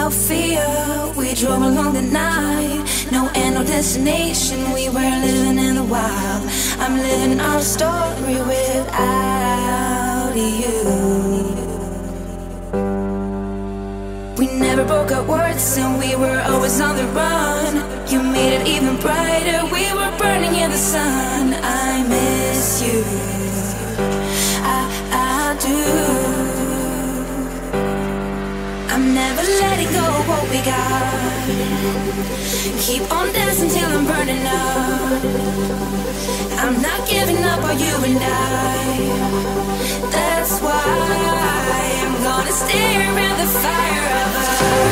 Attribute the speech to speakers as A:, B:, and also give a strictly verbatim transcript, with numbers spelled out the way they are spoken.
A: no fear. We drove along the night, no end, no destination. We were living in the wild. I'm living our story without you. We never broke our words and we were always on the run. You made it even brighter, we were burning in the sun. I miss you, I, I do. I'm never letting go of what we got. Keep on dancing till I'm burning up. I'm not giving up on you and I. That's why I'm gonna stay around the fire of us.